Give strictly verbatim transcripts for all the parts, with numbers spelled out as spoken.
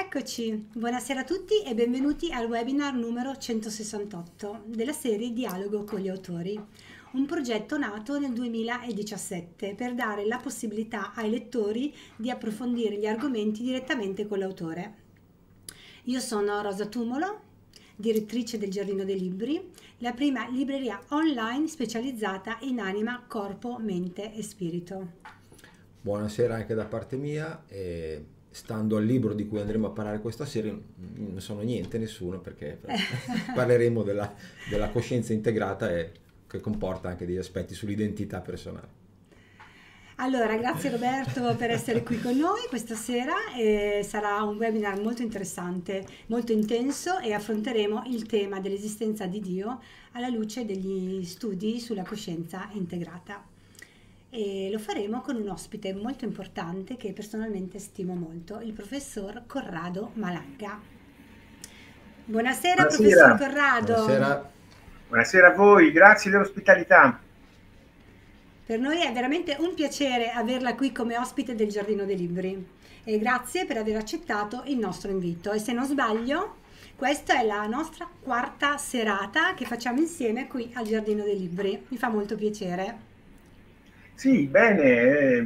Eccoci, buonasera a tutti e benvenuti al webinar numero centosessantotto della serie Dialogo con gli autori, un progetto nato nel duemiladiciassette per dare la possibilità ai lettori di approfondire gli argomenti direttamente con l'autore. Io sono Rosa Tumolo, direttrice del Giardino dei Libri, la prima libreria online specializzata in anima, corpo, mente e spirito. Buonasera anche da parte mia. E stando al libro di cui andremo a parlare questa sera, non sono niente, nessuno, perché parleremo della, della coscienza integrata e che comporta anche degli aspetti sull'identità personale. Allora, grazie Roberto per essere qui con noi questa sera. E sarà un webinar molto interessante, molto intenso e affronteremo il tema dell'esistenza di Dio alla luce degli studi sulla coscienza integrata. E lo faremo con un ospite molto importante che personalmente stimo molto, il professor Corrado Malanga. Buonasera, Buonasera. Professor Corrado. Buonasera. Buonasera a voi, grazie dell'ospitalità. Per noi è veramente un piacere averla qui come ospite del Giardino dei Libri e grazie per aver accettato il nostro invito. E se non sbaglio, questa è la nostra quarta serata che facciamo insieme qui al Giardino dei Libri. Mi fa molto piacere. Sì, bene, eh,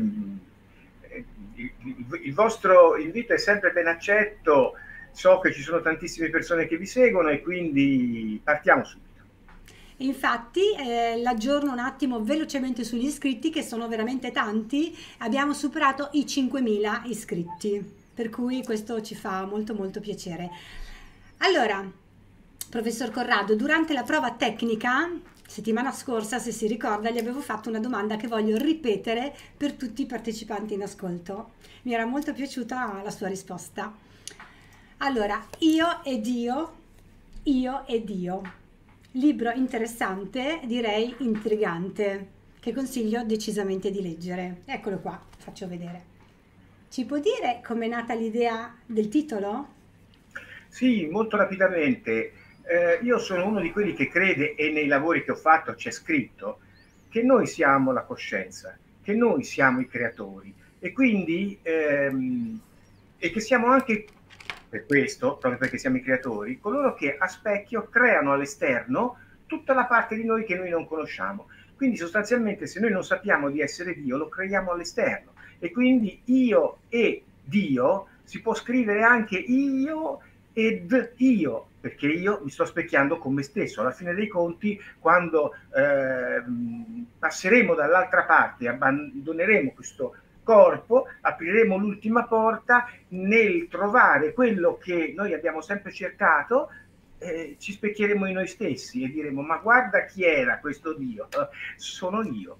il, il vostro invito è sempre ben accetto, so che ci sono tantissime persone che vi seguono e quindi partiamo subito. Infatti, eh, l'aggiorno un attimo velocemente sugli iscritti, che sono veramente tanti. Abbiamo superato i cinquemila iscritti, per cui questo ci fa molto molto piacere. Allora, professor Corrado, durante la prova tecnica settimana scorsa, se si ricorda, gli avevo fatto una domanda che voglio ripetere per tutti i partecipanti in ascolto. Mi era molto piaciuta la sua risposta. Allora, Io e Dio, Io e Dio. Libro interessante, direi intrigante, che consiglio decisamente di leggere. Eccolo qua, faccio vedere. Ci può dire com'è nata l'idea del titolo? Sì, molto rapidamente. Eh, io sono uno di quelli che crede, e nei lavori che ho fatto c'è scritto, che noi siamo la coscienza, che noi siamo i creatori e quindi ehm, e che siamo anche, per questo, proprio perché siamo i creatori, coloro che a specchio creano all'esterno tutta la parte di noi che noi non conosciamo. Quindi sostanzialmente se noi non sappiamo di essere Dio, lo creiamo all'esterno. E quindi io e Dio si può scrivere anche io ed io, perché io mi sto specchiando con me stesso. Alla fine dei conti, quando eh, passeremo dall'altra parte, abbandoneremo questo corpo, apriremo l'ultima porta, nel trovare quello che noi abbiamo sempre cercato, eh, ci specchieremo in noi stessi e diremo: ma guarda chi era questo Dio, sono io.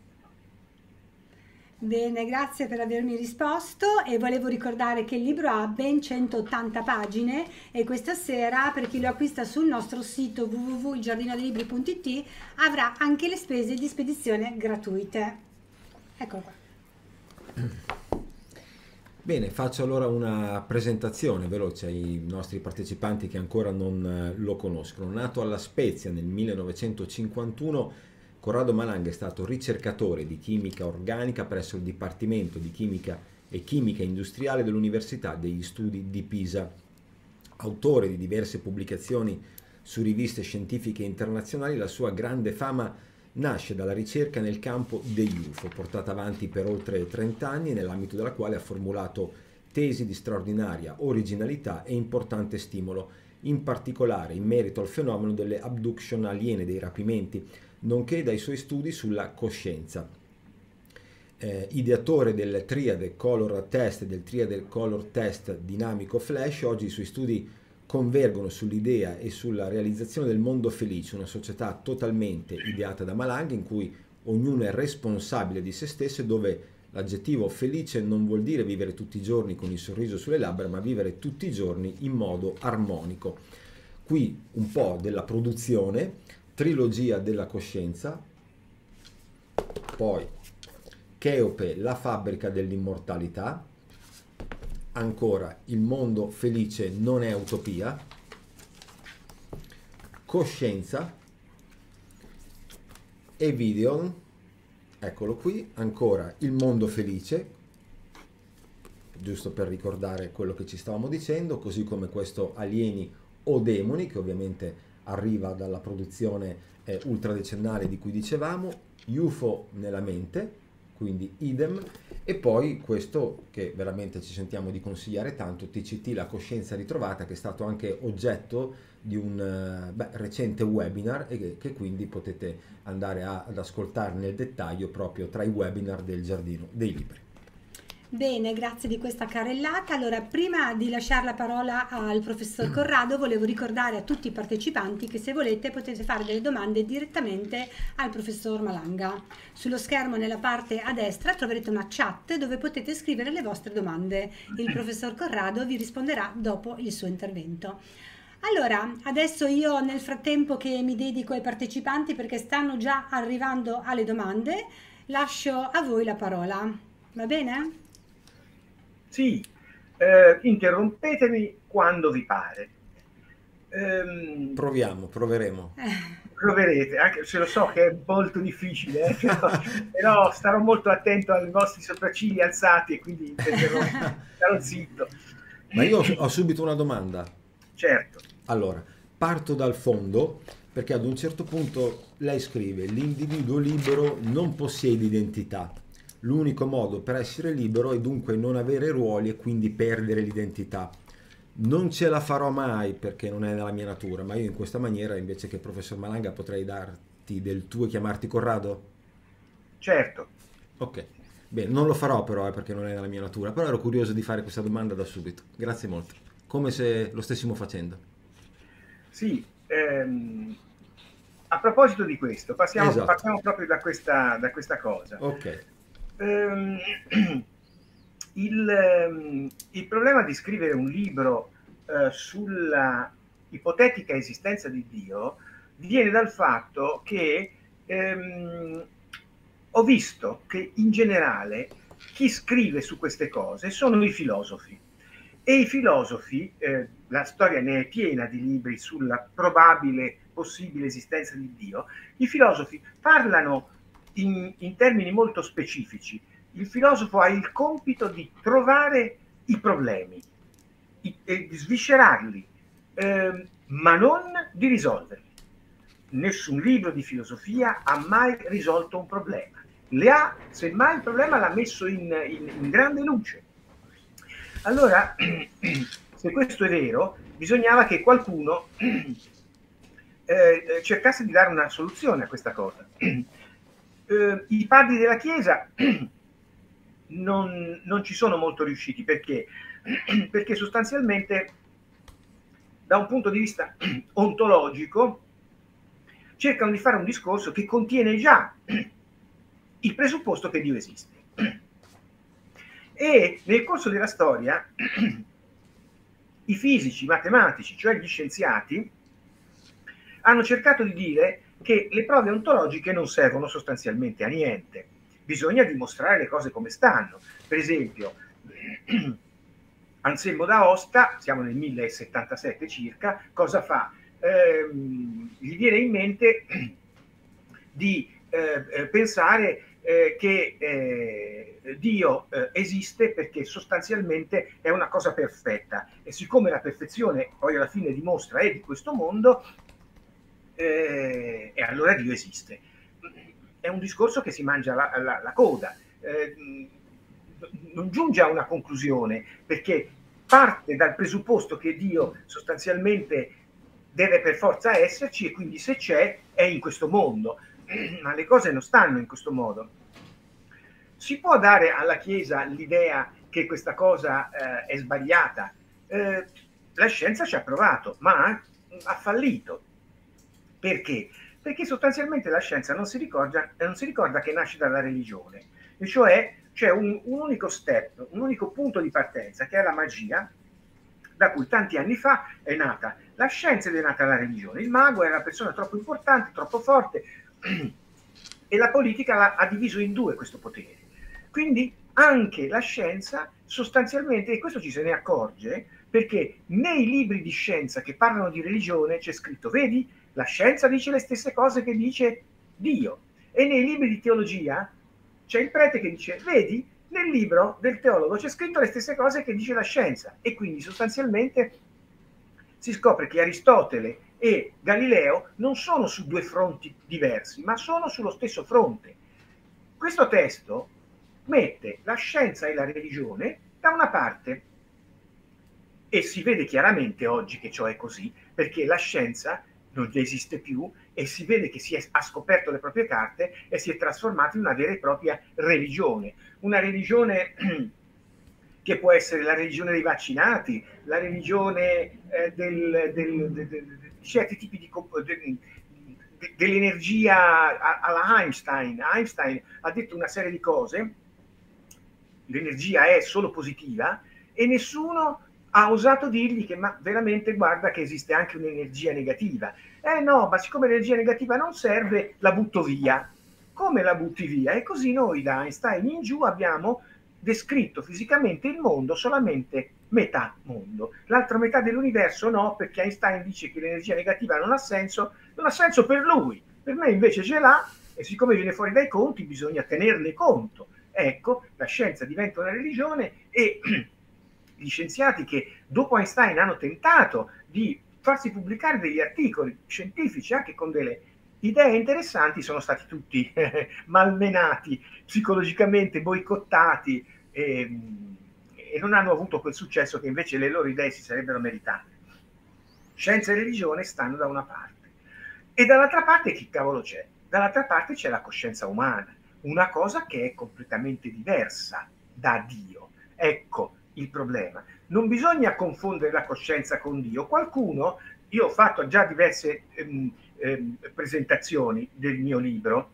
Bene, grazie per avermi risposto e volevo ricordare che il libro ha ben centottanta pagine e questa sera, per chi lo acquista sul nostro sito w w w punto il giardino dei libri punto i t, avrà anche le spese di spedizione gratuite. Eccolo qua. Bene, faccio allora una presentazione veloce ai nostri partecipanti che ancora non lo conoscono. Nato a La Spezia nel millenovecentocinquantuno, Corrado Malanga è stato ricercatore di chimica organica presso il Dipartimento di Chimica e Chimica Industriale dell'Università degli Studi di Pisa. Autore di diverse pubblicazioni su riviste scientifiche internazionali, la sua grande fama nasce dalla ricerca nel campo degli U F O, portata avanti per oltre trenta anni, nell'ambito della quale ha formulato tesi di straordinaria originalità e importante stimolo, in particolare in merito al fenomeno delle abduction aliene, dei rapimenti, nonché dai suoi studi sulla coscienza. Eh, ideatore del Triade Color Test e del Triade Color Test dinamico flash, oggi i suoi studi convergono sull'idea e sulla realizzazione del mondo felice, una società totalmente ideata da Malanga in cui ognuno è responsabile di se stesso e dove l'aggettivo felice non vuol dire vivere tutti i giorni con il sorriso sulle labbra, ma vivere tutti i giorni in modo armonico. Qui un po' della produzione: Trilogia della coscienza, poi Cheope, la fabbrica dell'immortalità, ancora Il mondo felice non è utopia, Coscienza, Evideon, eccolo qui, ancora Il mondo felice, giusto per ricordare quello che ci stavamo dicendo, così come questo Alieni o Demoni, che ovviamente arriva dalla produzione eh, ultradecennale di cui dicevamo, U F O nella mente, quindi idem, e poi questo che veramente ci sentiamo di consigliare tanto, T C T, la coscienza ritrovata, che è stato anche oggetto di un beh, recente webinar e che, che quindi potete andare a, ad ascoltare nel dettaglio proprio tra i webinar del Giardino dei Libri. Bene, grazie di questa carrellata. Allora, prima di lasciare la parola al professor Corrado, volevo ricordare a tutti i partecipanti che se volete potete fare delle domande direttamente al professor Malanga. Sullo schermo nella parte a destra troverete una chat dove potete scrivere le vostre domande. Il professor Corrado vi risponderà dopo il suo intervento. Allora, adesso io nel frattempo che mi dedico ai partecipanti, perché stanno già arrivando alle domande, lascio a voi la parola. Va bene? Sì, eh, interrompetemi quando vi pare. Ehm, Proviamo, proveremo. Eh. Proverete, anche se lo so che è molto difficile, eh, però, però starò molto attento ai vostri sopraccigli alzati e quindi starò zitto. Ma io ho, ho subito una domanda. Certo. Allora, parto dal fondo, perché ad un certo punto lei scrive: l'individuo libero non possiede identità. L'unico modo per essere libero è dunque non avere ruoli e quindi perdere l'identità. Non ce la farò mai perché non è nella mia natura, ma io in questa maniera, invece che professor Malanga, potrei darti del tu e chiamarti Corrado? Certo. Ok, bene, non lo farò però eh, perché non è nella mia natura, però ero curioso di fare questa domanda da subito. Grazie molto. Come se lo stessimo facendo. Sì, ehm, a proposito di questo, passiamo, esatto. partiamo proprio da questa, da questa cosa. Ok. Um, il, um, il problema di scrivere un libro uh, sulla ipotetica esistenza di Dio viene dal fatto che um, ho visto che in generale chi scrive su queste cose sono i filosofi, e i filosofi, eh, la storia ne è piena di libri sulla probabile possibile esistenza di Dio, i filosofi parlano In, in termini molto specifici. Il filosofo ha il compito di trovare i problemi i, e di sviscerarli, eh, ma non di risolverli. Nessun libro di filosofia ha mai risolto un problema. Le ha, semmai il problema l'ha messo in, in, in grande luce. Allora, se questo è vero, bisognava che qualcuno eh, cercasse di dare una soluzione a questa cosa. Uh, i padri della Chiesa non, non ci sono molto riusciti. Perché? Perché sostanzialmente da un punto di vista ontologico cercano di fare un discorso che contiene già il presupposto che Dio esiste, e nel corso della storia i fisici, i matematici, cioè gli scienziati, hanno cercato di dire che le prove ontologiche non servono sostanzialmente a niente, bisogna dimostrare le cose come stanno. Per esempio, Anselmo d'Aosta, siamo nel millesettantasette circa, cosa fa? Eh, gli viene in mente di eh, pensare eh, che eh, Dio eh, esiste perché sostanzialmente è una cosa perfetta, e siccome la perfezione poi alla fine dimostra è di questo mondo, Eh, e allora Dio esiste. È un discorso che si mangia la, la, la coda, eh, non giunge a una conclusione, perché parte dal presupposto che Dio sostanzialmente deve per forza esserci, e quindi se c'è è in questo mondo, ma le cose non stanno in questo modo. Si può dare alla Chiesa l'idea che questa cosa eh, è sbagliata? Eh, la scienza ci ha provato, ma ha fallito. Perché? Perché sostanzialmente la scienza non si ricorda, non si ricorda che nasce dalla religione, e cioè c'è un, un unico step, un unico punto di partenza, che è la magia, da cui tanti anni fa è nata la scienza ed è nata la religione. Il mago era una persona troppo importante, troppo forte, e la politica ha diviso in due questo potere. Quindi anche la scienza sostanzialmente, e questo ci se ne accorge perché nei libri di scienza che parlano di religione c'è scritto: vedi, la scienza dice le stesse cose che dice Dio. E nei libri di teologia c'è il prete che dice: vedi, Nel libro del teologo c'è scritto le stesse cose che dice la scienza, e quindi sostanzialmente si scopre che Aristotele e Galileo non sono su due fronti diversi, ma sono sullo stesso fronte. Questo testo mette la scienza e la religione da una parte, e si vede chiaramente oggi che ciò è così, perché la scienza non esiste più e si vede che si è, ha scoperto le proprie carte e si è trasformato in una vera e propria religione. Una religione che può essere la religione dei vaccinati, la religione eh, del, del, del, del, di certi tipi di... Del, dell'energia alla Einstein. Einstein ha detto una serie di cose, l'energia è solo positiva, e nessuno ha osato dirgli che ma veramente guarda che esiste anche un'energia negativa. Eh no, ma siccome l'energia negativa non serve, la butto via. Come la butti via? E così noi da Einstein in giù abbiamo descritto fisicamente il mondo solamente metà mondo. L'altra metà dell'universo no, perché Einstein dice che l'energia negativa non ha senso, non ha senso per lui. Per me invece ce l'ha, e siccome viene fuori dai conti bisogna tenerne conto. Ecco, la scienza diventa una religione, e gli scienziati che dopo Einstein hanno tentato di farsi pubblicare degli articoli scientifici anche con delle idee interessanti sono stati tutti eh, malmenati, psicologicamente boicottati, e, e non hanno avuto quel successo che invece le loro idee si sarebbero meritate. Scienza e religione stanno da una parte, e dall'altra parte chi cavolo c'è? Dall'altra parte c'è la coscienza umana, una cosa che è completamente diversa da Dio. Ecco il problema. Non bisogna confondere la coscienza con Dio. Qualcuno, io ho fatto già diverse ehm, ehm, presentazioni del mio libro,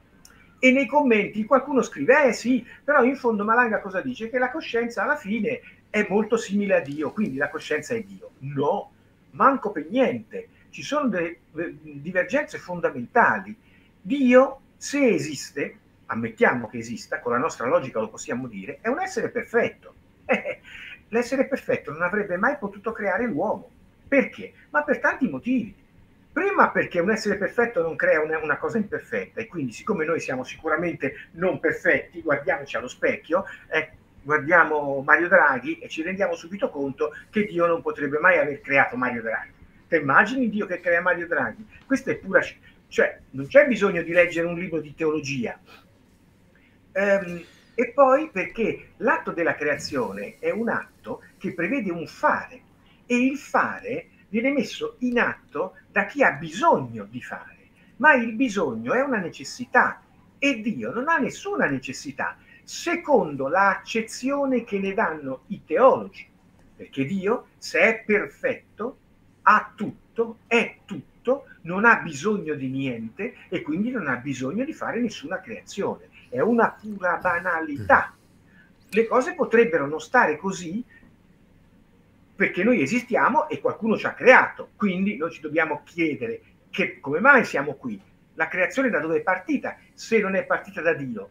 e nei commenti qualcuno scrive, eh sì, però in fondo Malanga cosa dice? Che la coscienza alla fine è molto simile a Dio, quindi la coscienza è Dio. No, manco per niente. Ci sono delle divergenze fondamentali. Dio, se esiste, ammettiamo che esista, con la nostra logica lo possiamo dire, è un essere perfetto. L'essere perfetto non avrebbe mai potuto creare l'uomo. Perché? Ma per tanti motivi. Prima perché un essere perfetto non crea una, una cosa imperfetta, e quindi siccome noi siamo sicuramente non perfetti, guardiamoci allo specchio, eh, guardiamo Mario Draghi e ci rendiamo subito conto che Dio non potrebbe mai aver creato Mario Draghi. Te immagini Dio che crea Mario Draghi? Questa è pura... cioè non c'è bisogno di leggere un libro di teologia. Ehm, e poi perché l'atto della creazione è un atto che prevede un fare, e il fare viene messo in atto da chi ha bisogno di fare, ma il bisogno è una necessità, e Dio non ha nessuna necessità, secondo l'accezione che ne danno i teologi, perché Dio, se è perfetto, ha tutto, è tutto, non ha bisogno di niente, e quindi non ha bisogno di fare nessuna creazione. È una pura banalità. Le cose potrebbero non stare così perché noi esistiamo e qualcuno ci ha creato, quindi noi ci dobbiamo chiedere che, come mai siamo qui? La creazione da dove è partita, se non è partita da Dio?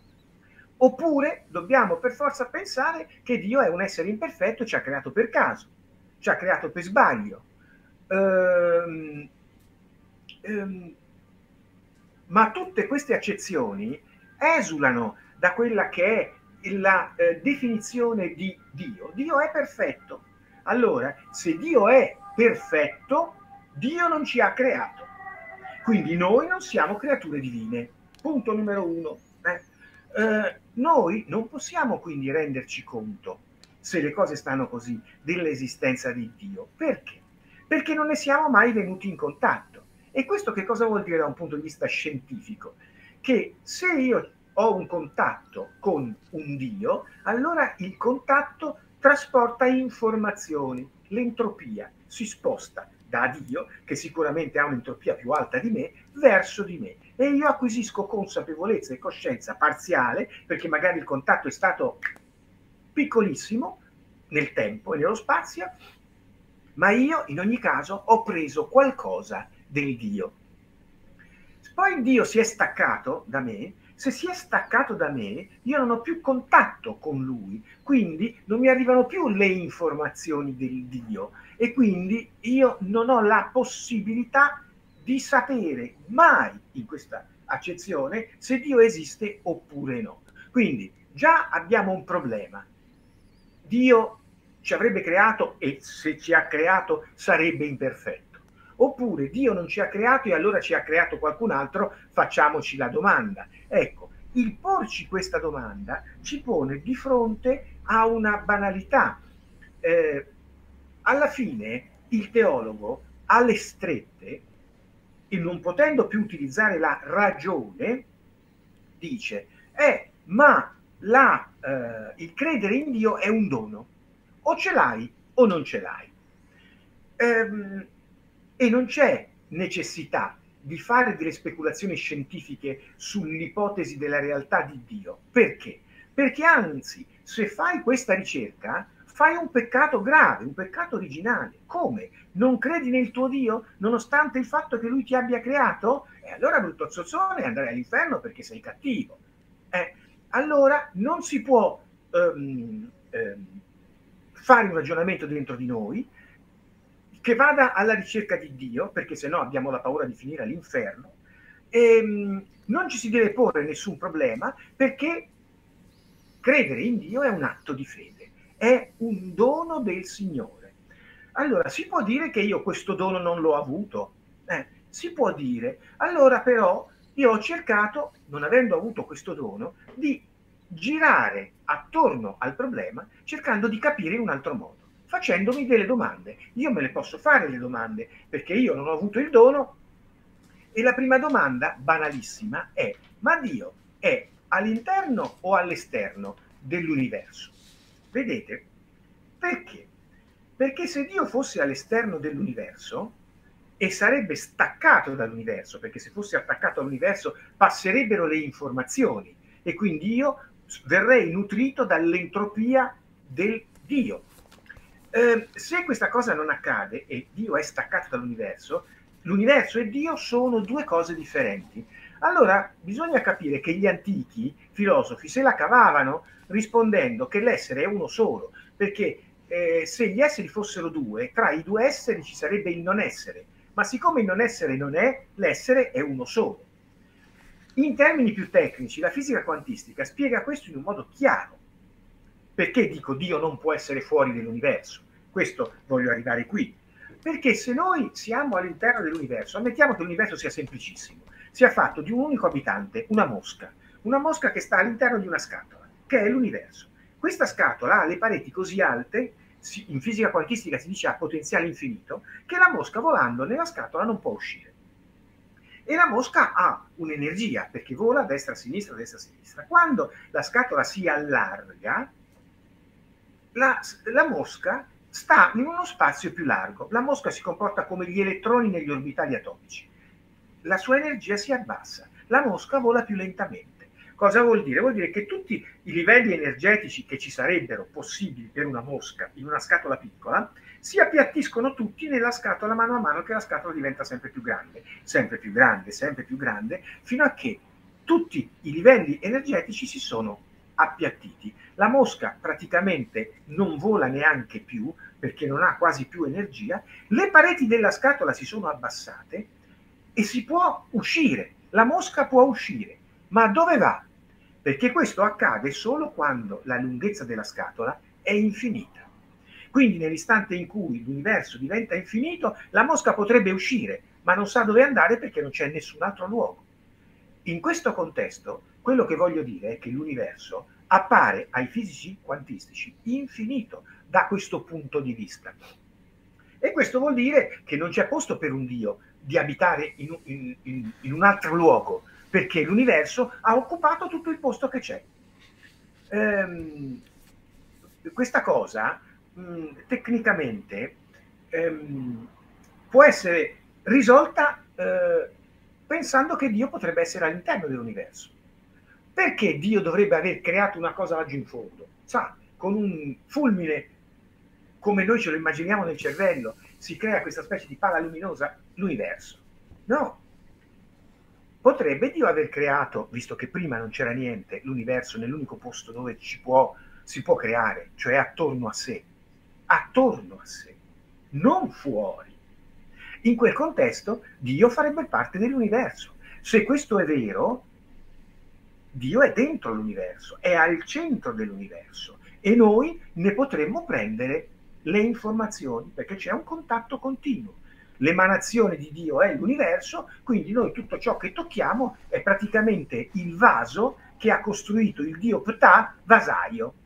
Oppure dobbiamo per forza pensare che Dio è un essere imperfetto e ci ha creato per caso, ci ha creato per sbaglio. Ehm, ehm, ma tutte queste accezioni esulano da quella che è la eh, definizione di Dio. Dio è perfetto. Allora, se Dio è perfetto, Dio non ci ha creato. Quindi noi non siamo creature divine. Punto numero uno. Eh? Eh, noi non possiamo quindi renderci conto, se le cose stanno così, dell'esistenza di Dio. Perché? Perché non ne siamo mai venuti in contatto. E questo che cosa vuol dire da un punto di vista scientifico? Che se io ho un contatto con un Dio, allora il contatto trasporta informazioni, l'entropia si sposta da Dio, che sicuramente ha un'entropia più alta di me, verso di me, e io acquisisco consapevolezza e coscienza parziale, perché magari il contatto è stato piccolissimo nel tempo e nello spazio, ma io in ogni caso ho preso qualcosa del Dio. Poi Dio si è staccato da me. Se si è staccato da me, io non ho più contatto con lui, quindi non mi arrivano più le informazioni del Dio, e quindi io non ho la possibilità di sapere mai, in questa accezione, se Dio esiste oppure no. Quindi già abbiamo un problema. Dio ci avrebbe creato e se ci ha creato sarebbe imperfetto. Oppure Dio non ci ha creato e allora ci ha creato qualcun altro, facciamoci la domanda. Ecco, il porci questa domanda ci pone di fronte a una banalità. Eh, alla fine il teologo, alle strette, e non potendo più utilizzare la ragione, dice, eh, ma la, eh, il credere in Dio è un dono, o ce l'hai o non ce l'hai. Ehm, e non c'è necessità di fare delle speculazioni scientifiche sull'ipotesi della realtà di Dio. Perché? Perché anzi, se fai questa ricerca, fai un peccato grave, un peccato originale. Come? Non credi nel tuo Dio, nonostante il fatto che Lui ti abbia creato? E allora, brutto zozzone, andrai all'inferno perché sei cattivo. Eh, allora non si può um, um, fare un ragionamento dentro di noi che vada alla ricerca di Dio, perché sennò abbiamo la paura di finire all'inferno, e um, non ci si deve porre nessun problema, perché credere in Dio è un atto di fede, è un dono del Signore. Allora, si può dire che io questo dono non l'ho avuto? Eh, si può dire. Allora però io ho cercato, non avendo avuto questo dono, di girare attorno al problema cercando di capire in un altro modo, facendomi delle domande. Io me le posso fare le domande, perché io non ho avuto il dono, e la prima domanda, banalissima, è: ma Dio è all'interno o all'esterno dell'universo? Vedete? Perché? Perché se Dio fosse all'esterno dell'universo e sarebbe staccato dall'universo, perché se fosse attaccato all'universo passerebbero le informazioni e quindi io verrei nutrito dall'entropia del Dio. Eh, se questa cosa non accade e Dio è staccato dall'universo, l'universo e Dio sono due cose differenti. Allora bisogna capire che gli antichi filosofi se la cavavano rispondendo che l'essere è uno solo, perché eh, se gli esseri fossero due, tra i due esseri ci sarebbe il non essere, ma siccome il non essere non è, l'essere è uno solo. In termini più tecnici, la fisica quantistica spiega questo in un modo chiaro. Perché dico Dio non può essere fuori dell'universo? Questo voglio arrivare qui. Perché se noi siamo all'interno dell'universo, ammettiamo che l'universo sia semplicissimo, sia fatto di un unico abitante, una mosca, una mosca che sta all'interno di una scatola, che è l'universo. Questa scatola ha le pareti così alte, in fisica quantistica si dice a potenziale infinito, che la mosca volando nella scatola non può uscire. E la mosca ha un'energia, perché vola a destra a sinistra, a destra a sinistra. Quando la scatola si allarga, la, la mosca sta in uno spazio più largo. La mosca si comporta come gli elettroni negli orbitali atomici. La sua energia si abbassa, la mosca vola più lentamente. Cosa vuol dire? Vuol dire che tutti i livelli energetici che ci sarebbero possibili per una mosca in una scatola piccola si appiattiscono tutti nella scatola mano a mano che la scatola diventa sempre più grande, sempre più grande, sempre più grande, fino a che tutti i livelli energetici si sono appiattiti. La mosca praticamente non vola neanche più perché non ha quasi più energia, le pareti della scatola si sono abbassate e si può uscire, la mosca può uscire, ma dove va? Perché questo accade solo quando la lunghezza della scatola è infinita. Quindi nell'istante in cui l'universo diventa infinito, la mosca potrebbe uscire, ma non sa dove andare perché non c'è nessun altro luogo. In questo contesto, quello che voglio dire è che l'universo appare ai fisici quantistici infinito da questo punto di vista. E questo vuol dire che non c'è posto per un Dio di abitare in, in, in, in un altro luogo, perché l'universo ha occupato tutto il posto che c'è. Ehm, questa cosa mh, tecnicamente ehm, può essere risolta eh, pensando che Dio potrebbe essere all'interno dell'universo. Perché Dio dovrebbe aver creato una cosa laggiù in fondo? Sa, con un fulmine, come noi ce lo immaginiamo nel cervello, si crea questa specie di palla luminosa, l'universo. No. Potrebbe Dio aver creato, visto che prima non c'era niente, l'universo nell'unico posto dove ci può, si può creare, cioè attorno a sé. Attorno a sé, non fuori. In quel contesto Dio farebbe parte dell'universo. Se questo è vero, Dio è dentro l'universo, è al centro dell'universo e noi ne potremmo prendere le informazioni perché c'è un contatto continuo. L'emanazione di Dio è l'universo, quindi noi tutto ciò che tocchiamo è praticamente il vaso che ha costruito il Dio Ptah, vasaio.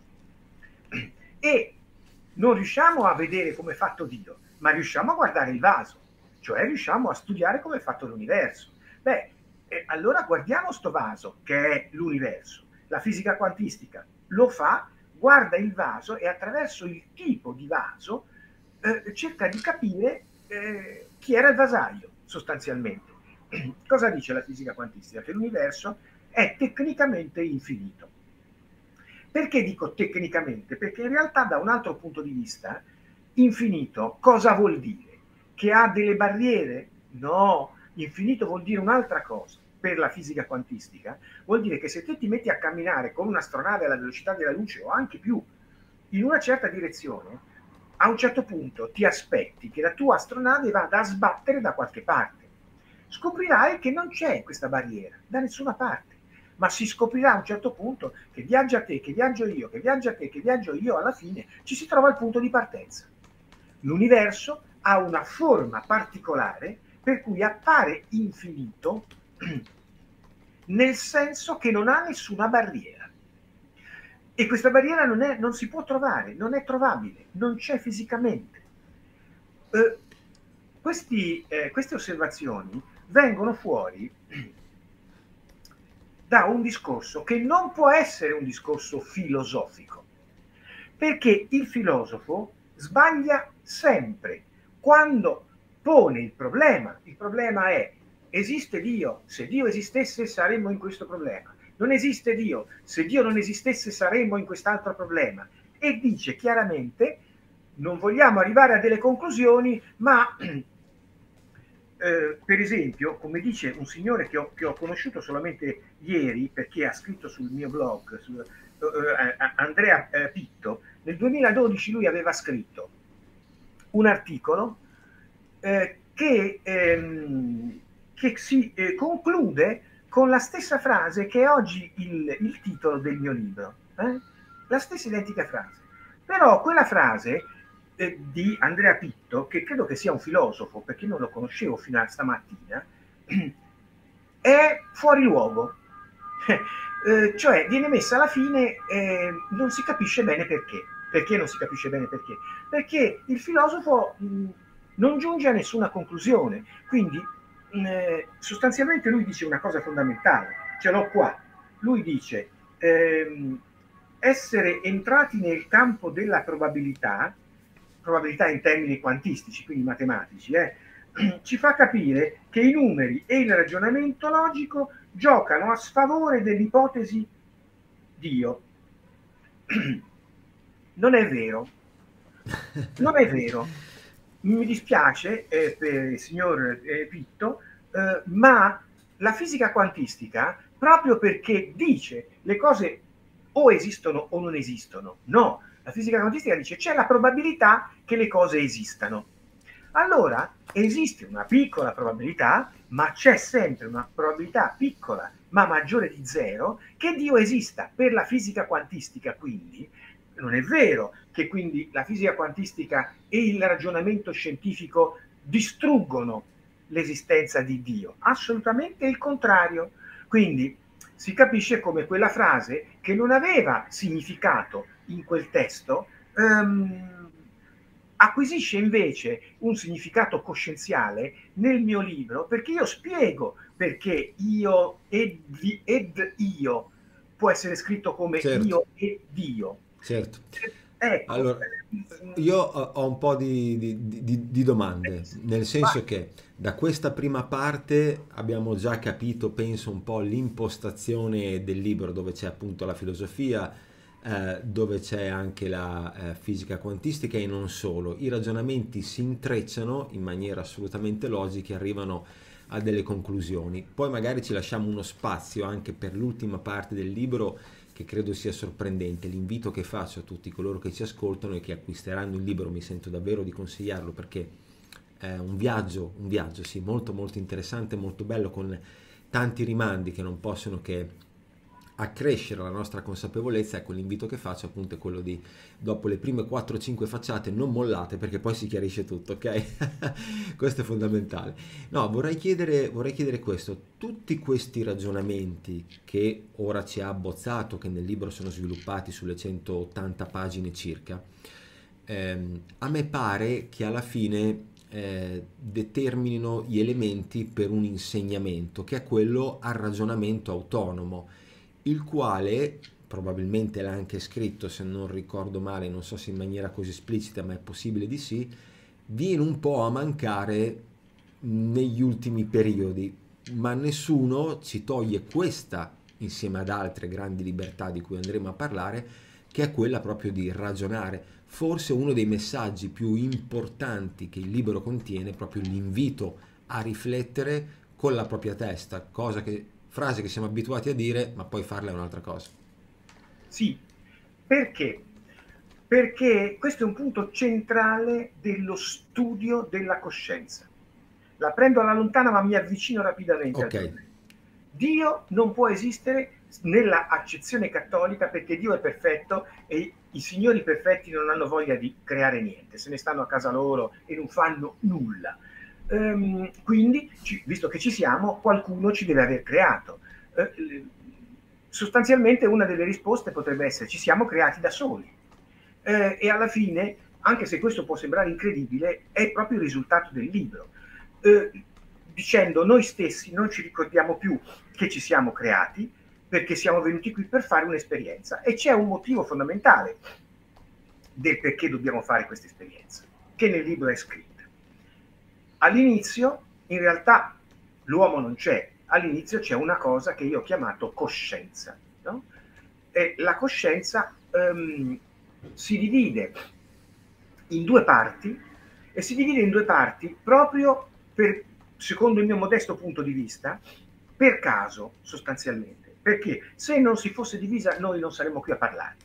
E non riusciamo a vedere come è fatto Dio, ma riusciamo a guardare il vaso, cioè riusciamo a studiare come è fatto l'universo. Beh, eh, allora guardiamo sto vaso che è l'universo. La fisica quantistica lo fa, guarda il vaso e attraverso il tipo di vaso eh, cerca di capire eh, chi era il vasaio, sostanzialmente. Cosa dice la fisica quantistica? Che l'universo è tecnicamente infinito. Perché dico tecnicamente? Perché in realtà da un altro punto di vista, infinito cosa vuol dire? Che ha delle barriere? No, infinito vuol dire un'altra cosa. Per la fisica quantistica vuol dire che se te ti metti a camminare con un'astronave alla velocità della luce o anche più in una certa direzione, a un certo punto ti aspetti che la tua astronave vada a sbattere da qualche parte. Scoprirai che non c'è questa barriera da nessuna parte, ma si scoprirà a un certo punto che viaggia te, che viaggio io, che viaggia te, che viaggio io, alla fine ci si trova al punto di partenza. L'universo ha una forma particolare per cui appare infinito nel senso che non ha nessuna barriera. E questa barriera non, è, non si può trovare, non è trovabile, non c'è fisicamente. Eh, questi, eh, queste osservazioni vengono fuori da un discorso che non può essere un discorso filosofico, perché il filosofo sbaglia sempre quando pone il problema. Il problema è: esiste Dio? Se Dio esistesse saremmo in questo problema. Non esiste Dio? Se Dio non esistesse saremmo in quest'altro problema. E dice chiaramente: non vogliamo arrivare a delle conclusioni, ma eh, per esempio, come dice un signore che ho, che ho conosciuto solamente ieri perché ha scritto sul mio blog, su, eh, Andrea eh, Pitto, nel duemiladodici lui aveva scritto un articolo eh, che, ehm, che si eh, conclude con la stessa frase che è oggi il, il titolo del mio libro, eh? La stessa identica frase. Però quella frase eh, di Andrea Pitto, che credo che sia un filosofo, perché non lo conoscevo fino a stamattina, è fuori luogo. eh, cioè viene messa alla fine, eh, non si capisce bene perché. Perché non si capisce bene perché? Perché il filosofo mh, non giunge a nessuna conclusione. Quindi eh, sostanzialmente lui dice una cosa fondamentale, ce l'ho qua. Lui dice ehm, essere entrati nel campo della probabilità, probabilità in termini quantistici, quindi matematici, eh, ci fa capire che i numeri e il ragionamento logico giocano a sfavore dell'ipotesi Dio. Non è vero, non è vero. Mi dispiace eh, per il signor eh, Pitto, eh, ma la fisica quantistica, proprio perché dice le cose o esistono o non esistono, no, la fisica quantistica dice c'è la probabilità che le cose esistano. Allora esiste una piccola probabilità, ma c'è sempre una probabilità piccola, ma maggiore di zero, che Dio esista. Per la fisica quantistica, quindi, non è vero che quindi la fisica quantistica e il ragionamento scientifico distruggono l'esistenza di Dio. Assolutamente il contrario. Quindi si capisce come quella frase, che non aveva significato in quel testo, ehm, acquisisce invece un significato coscienziale nel mio libro, perché io spiego perché io ed, ed io può essere scritto come certo. Io e Dio. Certo. Ecco. Allora, io ho un po' di, di, di, di domande, nel senso che da questa prima parte abbiamo già capito, penso, un po' l'impostazione del libro, dove c'è appunto la filosofia, eh, dove c'è anche la eh, fisica quantistica e non solo. I ragionamenti si intrecciano in maniera assolutamente logica e arrivano a delle conclusioni. Poi magari ci lasciamo uno spazio anche per l'ultima parte del libro, che credo sia sorprendente. L'invito che faccio a tutti coloro che ci ascoltano e che acquisteranno il libro, mi sento davvero di consigliarlo, perché è un viaggio, un viaggio sì, molto molto interessante, molto bello, con tanti rimandi che non possono che accrescere la nostra consapevolezza. Ecco, l'invito che faccio appunto è quello di, dopo le prime quattro cinque facciate, non mollate, perché poi si chiarisce tutto, ok? Questo è fondamentale. No, vorrei chiedere, vorrei chiedere questo: tutti questi ragionamenti che ora ci ha abbozzato, che nel libro sono sviluppati sulle centottanta pagine circa, ehm, a me pare che alla fine eh, determinino gli elementi per un insegnamento, che è quello al ragionamento autonomo, il quale probabilmente l'ha anche scritto, se non ricordo male, non so se in maniera così esplicita, ma è possibile di sì, viene un po' a mancare negli ultimi periodi, ma nessuno ci toglie questa, insieme ad altre grandi libertà di cui andremo a parlare, che è quella proprio di ragionare. Forse uno dei messaggi più importanti che il libro contiene è proprio l'invito a riflettere con la propria testa, cosa che frase che siamo abituati a dire, ma poi farla è un'altra cosa. Sì, perché? Perché questo è un punto centrale dello studio della coscienza. La prendo alla lontana, ma mi avvicino rapidamente al Ok. problema. Dio non può esistere nella accezione cattolica, perché Dio è perfetto e i signori perfetti non hanno voglia di creare niente, se ne stanno a casa loro e non fanno nulla. Um, quindi, ci, visto che ci siamo, qualcuno ci deve aver creato. Uh, sostanzialmente una delle risposte potrebbe essere: ci siamo creati da soli. Uh, e alla fine, anche se questo può sembrare incredibile, è proprio il risultato del libro. Uh, dicendo noi stessi non ci ricordiamo più che ci siamo creati, perché siamo venuti qui per fare un'esperienza. E c'è un motivo fondamentale del perché dobbiamo fare questa esperienza, che nel libro è scritto. All'inizio, in realtà, l'uomo non c'è. All'inizio c'è una cosa che io ho chiamato coscienza, no? E la coscienza um, si divide in due parti, e si divide in due parti proprio per, secondo il mio modesto punto di vista, per caso, sostanzialmente. Perché se non si fosse divisa, noi non saremmo qui a parlare.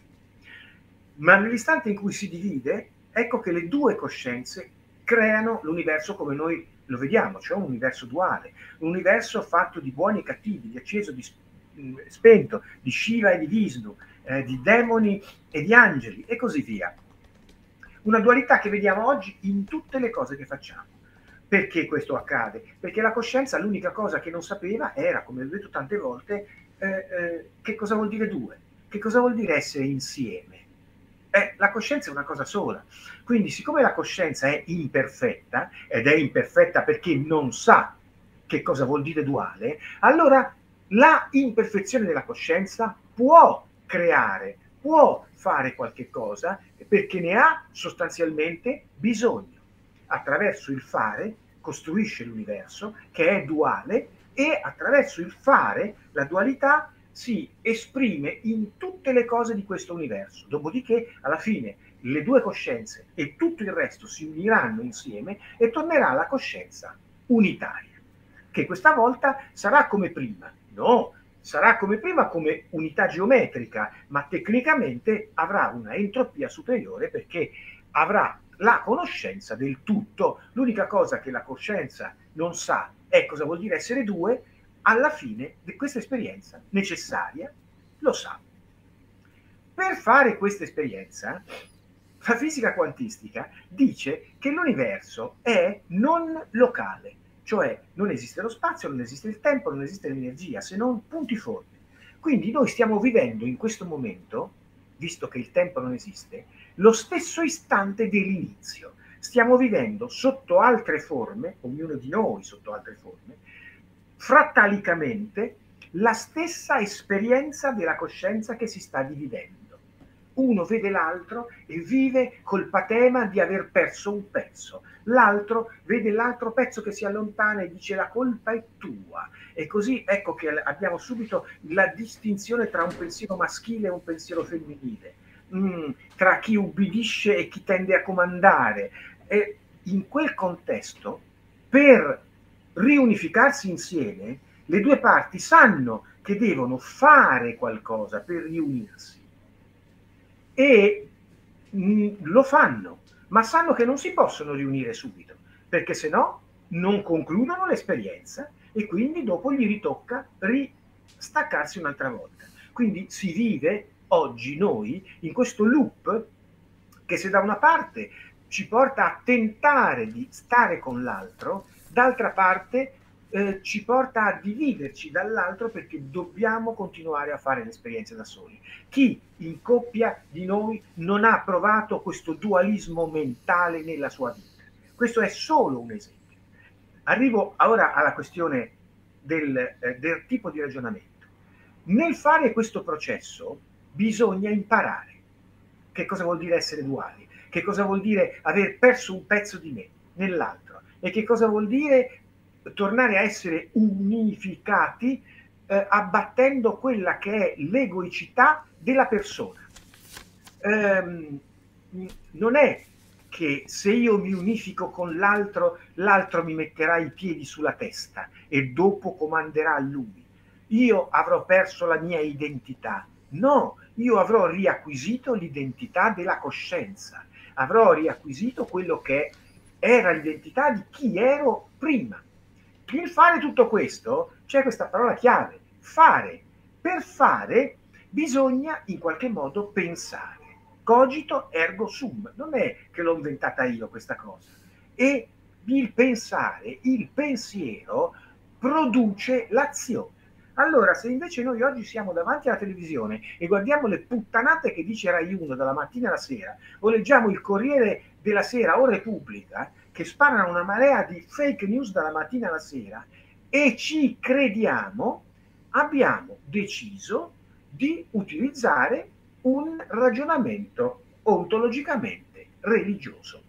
Ma nell'istante in cui si divide, ecco che le due coscienze creano l'universo come noi lo vediamo, cioè un universo duale, un universo fatto di buoni e cattivi, di acceso, di spento, di Shiva e di Vishnu, eh, di demoni e di angeli e così via. Una dualità che vediamo oggi in tutte le cose che facciamo. Perché questo accade? Perché la coscienza l'unica cosa che non sapeva era, come ho detto tante volte, eh, eh, che cosa vuol dire due, che cosa vuol dire essere insieme. Eh, la coscienza è una cosa sola, quindi siccome la coscienza è imperfetta, ed è imperfetta perché non sa che cosa vuol dire duale, allora la imperfezione della coscienza può creare, può fare qualche cosa, perché ne ha sostanzialmente bisogno. Attraverso il fare costruisce l'universo, che è duale, e attraverso il fare la dualità si esprime in tutte le cose di questo universo. Dopodiché, alla fine, le due coscienze e tutto il resto si uniranno insieme e tornerà la coscienza unitaria, che questa volta sarà come prima. No, sarà come prima come unità geometrica, ma tecnicamente avrà una entropia superiore, perché avrà la conoscenza del tutto. L'unica cosa che la coscienza non sa è cosa vuol dire essere due. Alla fine di questa esperienza necessaria lo sa. Per fare questa esperienza, la fisica quantistica dice che l'universo è non locale, cioè non esiste lo spazio, non esiste il tempo, non esiste l'energia, se non puntiforme. Quindi noi stiamo vivendo in questo momento, visto che il tempo non esiste, lo stesso istante dell'inizio. Stiamo vivendo sotto altre forme, ognuno di noi sotto altre forme, frattalicamente la stessa esperienza della coscienza che si sta dividendo. Uno vede l'altro e vive col patema di aver perso un pezzo. L'altro vede l'altro pezzo che si allontana e dice: la colpa è tua. E così ecco che abbiamo subito la distinzione tra un pensiero maschile e un pensiero femminile, mm, tra chi ubbidisce e chi tende a comandare. E in quel contesto, per riunificarsi insieme, le due parti sanno che devono fare qualcosa per riunirsi e mh, lo fanno, ma sanno che non si possono riunire subito, perché se no non concludono l'esperienza e quindi dopo gli ritocca ristaccarsi un'altra volta. Quindi si vive oggi noi in questo loop che, se da una parte ci porta a tentare di stare con l'altro, d'altra parte eh, ci porta a dividerci dall'altro, perché dobbiamo continuare a fare l'esperienza da soli. Chi in coppia di noi non ha provato questo dualismo mentale nella sua vita? Questo è solo un esempio. Arrivo ora alla questione del, eh, del tipo di ragionamento. Nel fare questo processo bisogna imparare che cosa vuol dire essere duali, che cosa vuol dire aver perso un pezzo di me nell'altro, e che cosa vuol dire tornare a essere unificati, eh, abbattendo quella che è l'egoicità della persona. Ehm, non è che se io mi unifico con l'altro, l'altro mi metterà i piedi sulla testa e dopo comanderà lui. Io avrò perso la mia identità. No, io avrò riacquisito l'identità della coscienza, avrò riacquisito quello che era l'identità di chi ero prima. Nel fare tutto questo c'è questa parola chiave, fare. Per fare bisogna in qualche modo pensare. Cogito ergo sum, non è che l'ho inventata io questa cosa. E il pensare, il pensiero produce l'azione. Allora, se invece noi oggi siamo davanti alla televisione e guardiamo le puttanate che dice Rai uno dalla mattina alla sera, o leggiamo il Corriere della Sera o Repubblica, che sparano una marea di fake news dalla mattina alla sera, e ci crediamo, abbiamo deciso di utilizzare un ragionamento ontologicamente religioso.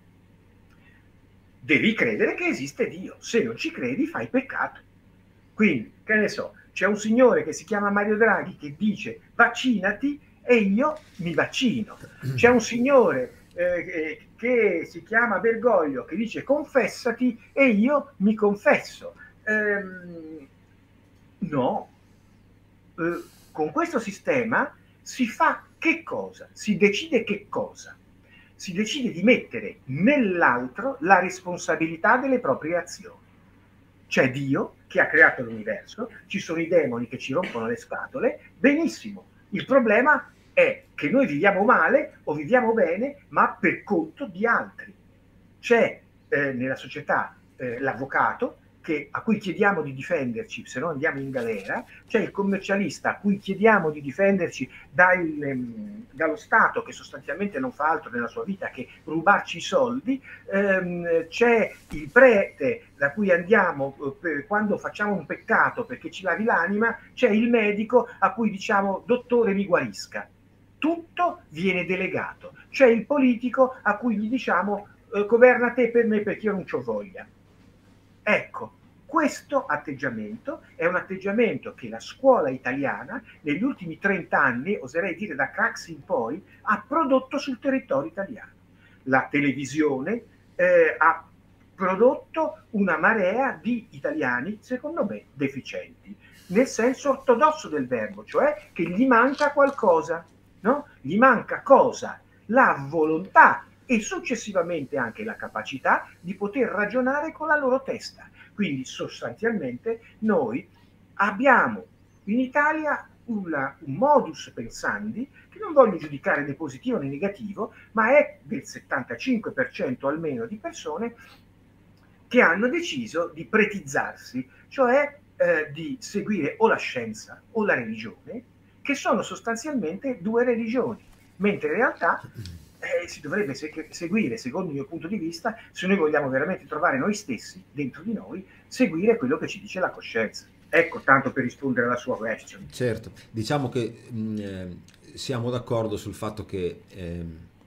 Devi credere che esiste Dio, se non ci credi fai peccato. Quindi, che ne so, c'è un signore che si chiama Mario Draghi che dice vaccinati e io mi vaccino. C'è un signore eh, che si chiama Bergoglio che dice confessati e io mi confesso. Ehm, no, eh, con questo sistema si fa che cosa? Si decide che cosa? Si decide di mettere nell'altro la responsabilità delle proprie azioni. C'è Dio che ha creato l'universo, ci sono i demoni che ci rompono le scatole, benissimo. Il problema è che noi viviamo male o viviamo bene, ma per conto di altri. C'è eh, nella società eh, l'avvocato che, a cui chiediamo di difenderci, se no andiamo in galera, c'è il commercialista a cui chiediamo di difenderci dal, ehm, dallo Stato, che sostanzialmente non fa altro nella sua vita che rubarci i soldi, ehm, c'è il prete da cui andiamo eh, quando facciamo un peccato perché ci lavi l'anima, c'è il medico a cui diciamo dottore mi guarisca. Tutto viene delegato. C'è il politico a cui gli diciamo eh, governa te per me perché io non c'ho voglia. Ecco, questo atteggiamento è un atteggiamento che la scuola italiana negli ultimi trenta anni, oserei dire da Craxi in poi, ha prodotto sul territorio italiano. La televisione eh, ha prodotto una marea di italiani, secondo me, deficienti, nel senso ortodosso del verbo, cioè che gli manca qualcosa, no? Gli manca cosa? La volontà e successivamente anche la capacità di poter ragionare con la loro testa. Quindi sostanzialmente noi abbiamo in Italia una, un modus pensandi che non voglio giudicare né positivo né negativo, ma è del settantacinque per cento almeno di persone che hanno deciso di pretizzarsi, cioè eh, di seguire o la scienza o la religione, che sono sostanzialmente due religioni, mentre in realtà Eh, si dovrebbe se- seguire, secondo il mio punto di vista, se noi vogliamo veramente trovare noi stessi dentro di noi, seguire quello che ci dice la coscienza. Ecco, tanto per rispondere alla sua question. Certo, diciamo che mh, eh, siamo d'accordo sul fatto che eh,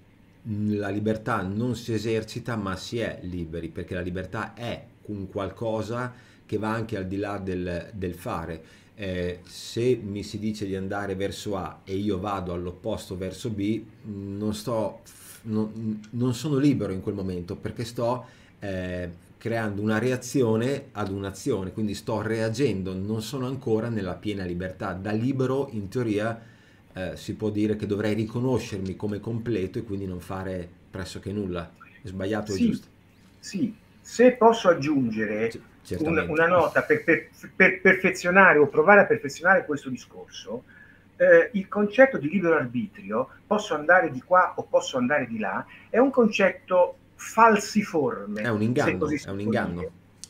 la libertà non si esercita ma si è liberi, perché la libertà è un qualcosa che va anche al di là del, del fare. Eh, se mi si dice di andare verso A e io vado all'opposto verso B, non sto, non, non sono libero in quel momento, perché sto eh, creando una reazione ad un'azione, quindi sto reagendo, non sono ancora nella piena libertà. Da libero, in teoria, eh, si può dire che dovrei riconoscermi come completo e quindi non fare pressoché nulla. È sbagliato o Sì, giusto? sì. Se posso aggiungere C- una, certamente. una nota per, per, per perfezionare o provare a perfezionare questo discorso, eh, il concetto di libero arbitrio, posso andare di qua o posso andare di là, è un concetto falsiforme, È un se inganno, così è si un può dire. inganno.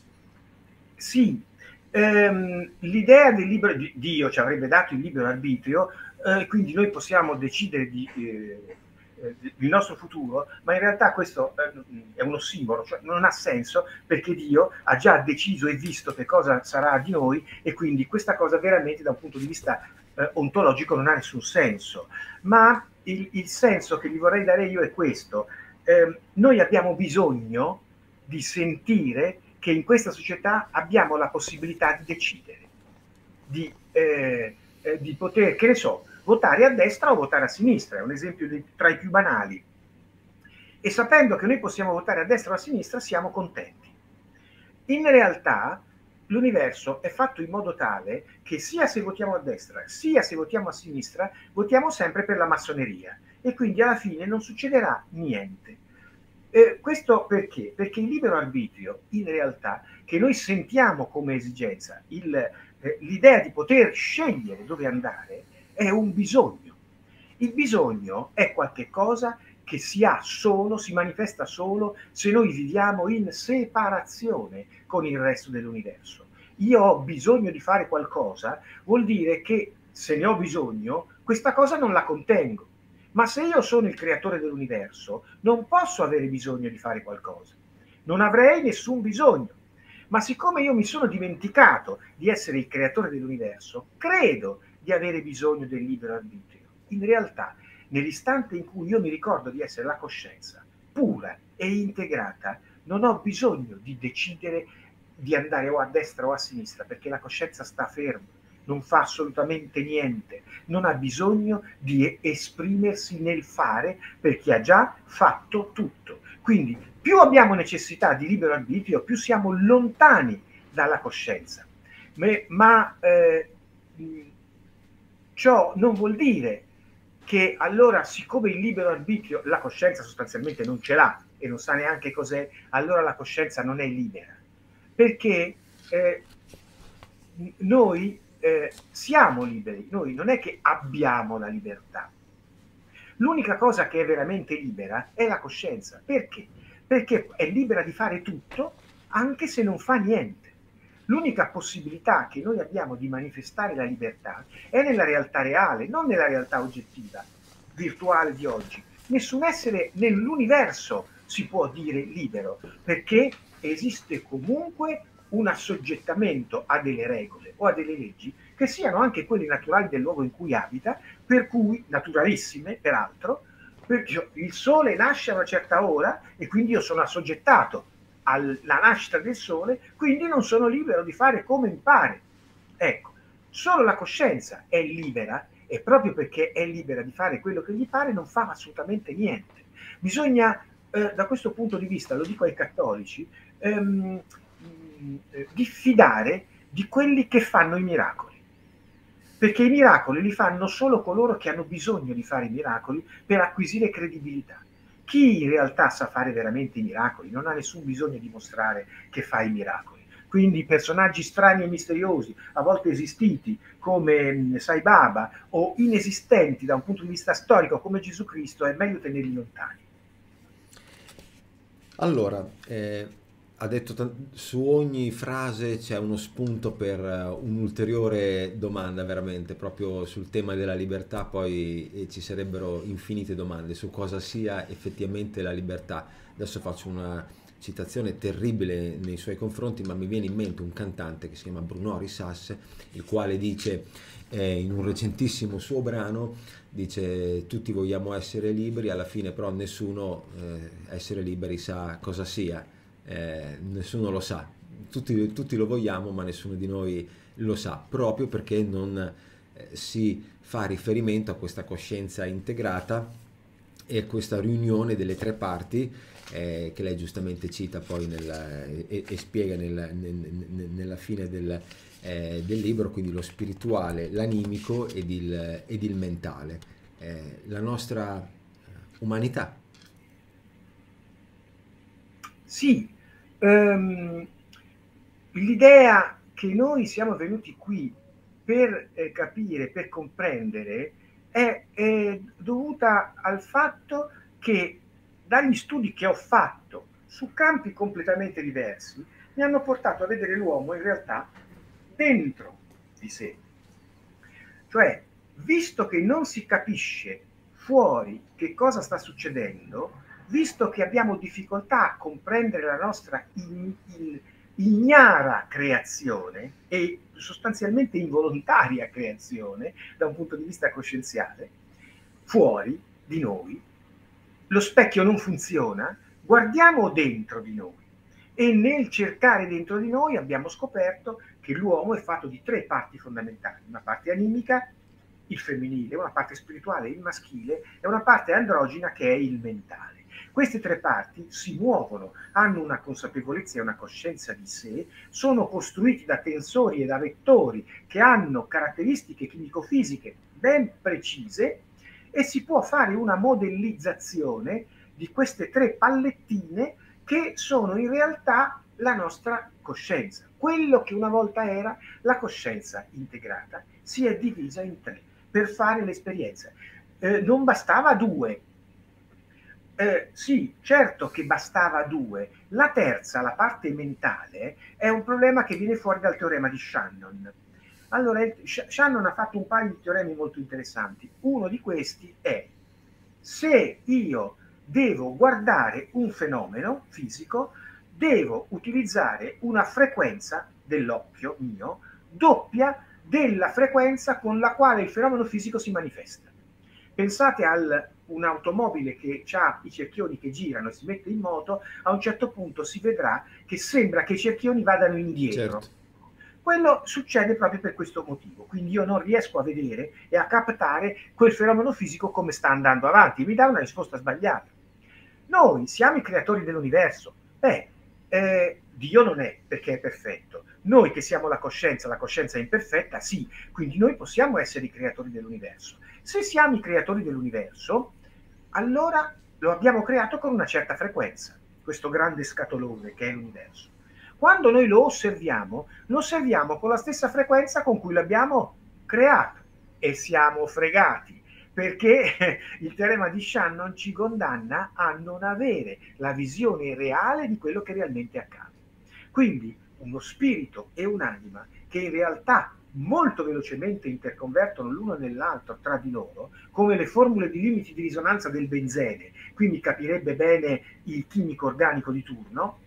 Sì, ehm, l'idea del libero di Dio ci avrebbe dato il libero arbitrio, eh, quindi noi possiamo decidere di, eh, eh, il nostro futuro, ma in realtà questo eh, è un ossimoro, cioè non ha senso, perché Dio ha già deciso e visto che cosa sarà di noi, e quindi questa cosa veramente da un punto di vista eh, ontologico non ha nessun senso. Ma il, il senso che gli vorrei dare io è questo: eh, noi abbiamo bisogno di sentire che in questa società abbiamo la possibilità di decidere, di, eh, eh, di poter, che ne so, votare a destra o votare a sinistra, è un esempio di, tra i più banali. E sapendo che noi possiamo votare a destra o a sinistra siamo contenti. In realtà l'universo è fatto in modo tale che sia se votiamo a destra sia se votiamo a sinistra votiamo sempre per la massoneria, e quindi alla fine non succederà niente. Eh, questo perché? Perché il libero arbitrio, in realtà, che noi sentiamo come esigenza, il, eh, l'idea di poter scegliere dove andare, è un bisogno. Il bisogno è qualche cosa che si ha solo, si manifesta solo se noi viviamo in separazione con il resto dell'universo. Io ho bisogno di fare qualcosa, vuol dire che se ne ho bisogno, questa cosa non la contengo. Ma se io sono il creatore dell'universo, non posso avere bisogno di fare qualcosa. Non avrei nessun bisogno. Ma siccome io mi sono dimenticato di essere il creatore dell'universo, credo di avere bisogno del libero arbitrio. In realtà, nell'istante in cui io mi ricordo di essere la coscienza pura e integrata, non ho bisogno di decidere di andare o a destra o a sinistra, perché la coscienza sta ferma, non fa assolutamente niente, non ha bisogno di esprimersi nel fare, perché ha già fatto tutto. Quindi più abbiamo necessità di libero arbitrio, più siamo lontani dalla coscienza. Ma eh, ciò non vuol dire che allora, siccome il libero arbitrio, la coscienza sostanzialmente non ce l'ha e non sa neanche cos'è, allora la coscienza non è libera. Perché eh, noi eh, siamo liberi, noi non è che abbiamo la libertà. L'unica cosa che è veramente libera è la coscienza. Perché? Perché è libera di fare tutto anche se non fa niente. L'unica possibilità che noi abbiamo di manifestare la libertà è nella realtà reale, non nella realtà oggettiva, virtuale di oggi. Nessun essere nell'universo si può dire libero, perché esiste comunque un assoggettamento a delle regole o a delle leggi che siano anche quelle naturali del luogo in cui abita, per cui, naturalissime peraltro, perché il sole nasce a una certa ora e quindi io sono assoggettato alla nascita del sole, quindi non sono libero di fare come mi pare. Ecco, solo la coscienza è libera, e proprio perché è libera di fare quello che gli pare non fa assolutamente niente. Bisogna, eh, da questo punto di vista, lo dico ai cattolici, ehm, diffidare di quelli che fanno i miracoli, perché i miracoli li fanno solo coloro che hanno bisogno di fare i miracoli per acquisire credibilità. Chi in realtà sa fare veramente i miracoli non ha nessun bisogno di mostrare che fa i miracoli. Quindi personaggi strani e misteriosi, a volte esistiti come Sai Baba, o inesistenti da un punto di vista storico come Gesù Cristo, è meglio tenerli lontani. Allora, eh, ha detto su ogni frase c'è uno spunto per uh, un'ulteriore domanda, veramente, proprio sul tema della libertà. Poi eh, ci sarebbero infinite domande su cosa sia effettivamente la libertà. Adesso faccio una citazione terribile nei suoi confronti, ma mi viene in mente un cantante che si chiama Bruno Risas, il quale dice eh, in un recentissimo suo brano, dice: tutti vogliamo essere liberi, alla fine però nessuno eh, essere liberi sa cosa sia. Eh, nessuno lo sa, tutti, tutti lo vogliamo ma nessuno di noi lo sa, proprio perché non eh, si fa riferimento a questa coscienza integrata e a questa riunione delle tre parti eh, che lei giustamente cita poi nel, e, e spiega nel, nel, nella fine del, eh, del libro, quindi lo spirituale, l'animico ed il, ed il mentale, eh, la nostra umanità. Sì, Um, l'idea che noi siamo venuti qui per eh, capire, per comprendere, è, è dovuta al fatto che dagli studi che ho fatto su campi completamente diversi mi hanno portato a vedere l'uomo in realtà dentro di sé. Cioè, visto che non si capisce fuori che cosa sta succedendo, visto che abbiamo difficoltà a comprendere la nostra in, in, ignara creazione e sostanzialmente involontaria creazione da un punto di vista coscienziale, fuori di noi, lo specchio non funziona, guardiamo dentro di noi e nel cercare dentro di noi abbiamo scoperto che l'uomo è fatto di tre parti fondamentali: una parte animica, il femminile, una parte spirituale, il maschile, e una parte androgina che è il mentale. Queste tre parti si muovono, hanno una consapevolezza e una coscienza di sé, sono costruiti da tensori e da vettori che hanno caratteristiche chimico-fisiche ben precise e si può fare una modellizzazione di queste tre pallettine che sono in realtà la nostra coscienza. Quello che una volta era la coscienza integrata si è divisa in tre per fare l'esperienza. Eh, non bastava due. Eh, sì, certo che bastava due. La terza, la parte mentale, è un problema che viene fuori dal teorema di Shannon. Allora, Shannon ha fatto un paio di teoremi molto interessanti. Uno di questi è: se io devo guardare un fenomeno fisico, devo utilizzare una frequenza dell'occhio mio doppia della frequenza con la quale il fenomeno fisico si manifesta. Pensate a un'automobile che ha i cerchioni che girano e si mette in moto, a un certo punto si vedrà che sembra che i cerchioni vadano indietro. Certo. Quello succede proprio per questo motivo, quindi io non riesco a vedere e a captare quel fenomeno fisico come sta andando avanti, mi dà una risposta sbagliata. Noi siamo i creatori dell'universo. Beh, eh, Dio non è, perché è perfetto. Noi che siamo la coscienza, la coscienza è imperfetta, sì, quindi noi possiamo essere i creatori dell'universo. Se siamo i creatori dell'universo, allora lo abbiamo creato con una certa frequenza, questo grande scatolone che è l'universo. Quando noi lo osserviamo, lo osserviamo con la stessa frequenza con cui l'abbiamo creato e siamo fregati, perché il teorema di Shannon ci condanna a non avere la visione reale di quello che realmente accade. Quindi uno spirito e un'anima che in realtà molto velocemente interconvertono l'uno nell'altro tra di loro, come le formule di limiti di risonanza del benzene, quindi capirebbe bene il chimico organico di turno,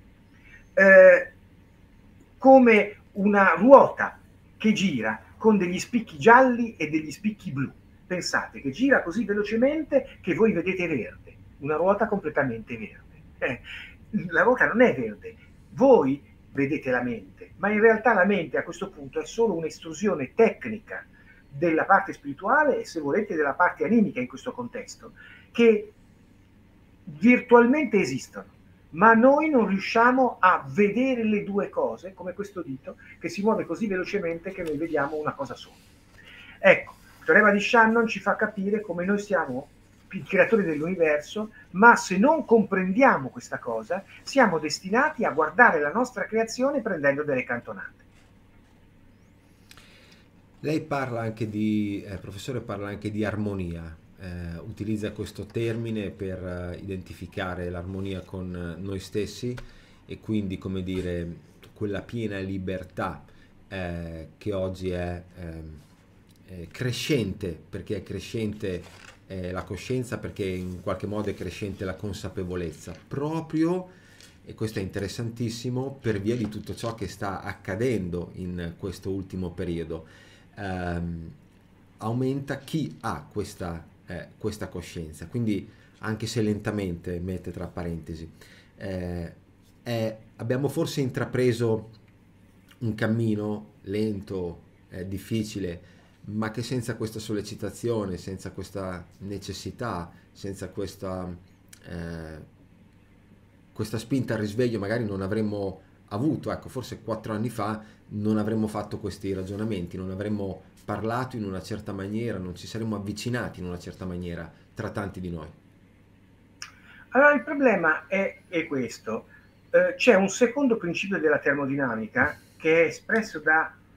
eh, come una ruota che gira con degli spicchi gialli e degli spicchi blu. Pensate che gira così velocemente che voi vedete verde, una ruota completamente verde. Eh, la ruota non è verde, voi vedete la mente, ma in realtà la mente a questo punto è solo un'estrusione tecnica della parte spirituale e, se volete, della parte animica in questo contesto, che virtualmente esistono, ma noi non riusciamo a vedere le due cose, come questo dito che si muove così velocemente che noi vediamo una cosa sola. Ecco, il teorema di Shannon ci fa capire come noi siamo i creatori dell'universo, ma se non comprendiamo questa cosa, siamo destinati a guardare la nostra creazione prendendo delle cantonate. Lei parla anche di, eh, professore, parla anche di armonia, eh, utilizza questo termine per eh, identificare l'armonia con eh, noi stessi e quindi, come dire, quella piena libertà eh, che oggi è eh, crescente, perché è crescente eh, la coscienza, perché in qualche modo è crescente la consapevolezza, proprio, e questo è interessantissimo, per via di tutto ciò che sta accadendo in questo ultimo periodo. Ehm, aumenta chi ha questa, eh, questa coscienza, quindi anche se lentamente, mette tra parentesi, eh, è, abbiamo forse intrapreso un cammino lento, eh, difficile, ma che senza questa sollecitazione, senza questa necessità, senza questa, eh, questa spinta al risveglio magari non avremmo avuto, ecco, forse quattro anni fa non avremmo fatto questi ragionamenti, non avremmo parlato in una certa maniera, non ci saremmo avvicinati in una certa maniera tra tanti di noi. Allora il problema è, è questo, eh, c'è un secondo principio della termodinamica che è espresso da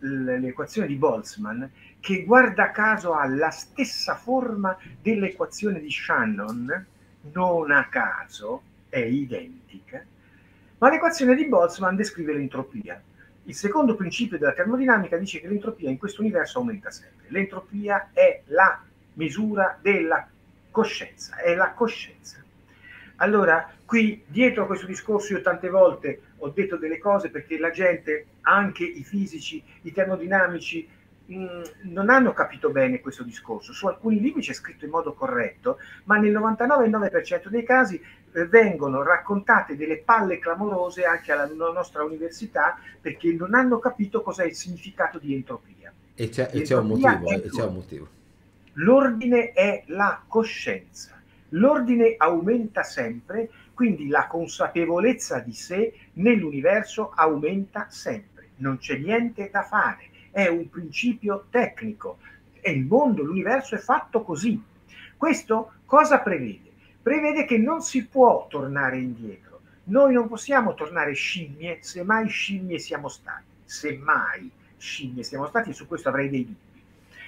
l'equazione di Boltzmann, che guarda caso ha la stessa forma dell'equazione di Shannon, non a caso è identica, ma l'equazione di Boltzmann descrive l'entropia. Il secondo principio della termodinamica dice che l'entropia in questo universo aumenta sempre. L'entropia è la misura della coscienza, è la coscienza. Allora, qui dietro a questo discorso io tante volte ho detto delle cose perché la gente, anche i fisici, i termodinamici, mh, non hanno capito bene questo discorso. Su alcuni libri c'è scritto in modo corretto, ma nel novantanove virgola nove per cento dei casi eh, vengono raccontate delle palle clamorose anche alla nostra università perché non hanno capito cos'è il significato di entropia. E c'è, e c'è un motivo, eh, c'è un motivo. L'ordine è la coscienza. L'ordine aumenta sempre, quindi la consapevolezza di sé nell'universo aumenta sempre. Non c'è niente da fare, è un principio tecnico. E il mondo, l'universo è fatto così. Questo cosa prevede? Prevede che non si può tornare indietro. Noi non possiamo tornare scimmie, se mai scimmie siamo stati. Se mai scimmie siamo stati, e su questo avrei dei dubbi.